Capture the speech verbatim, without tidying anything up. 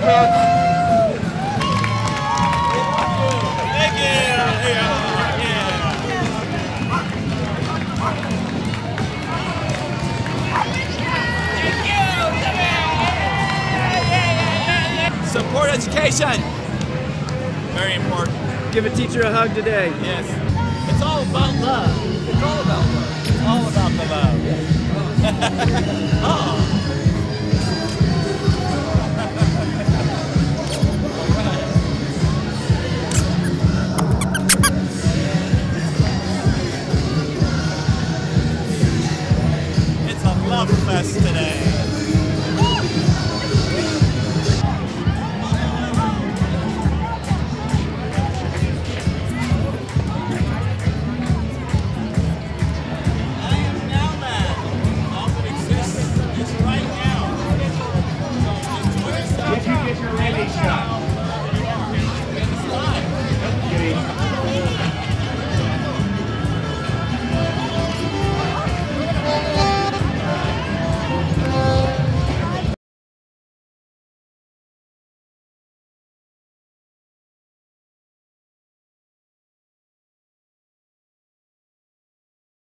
Thank you. Support education. Very important. Give a teacher a hug today. Yes. It's all about love. It's all about love. It's all about the love. Oh.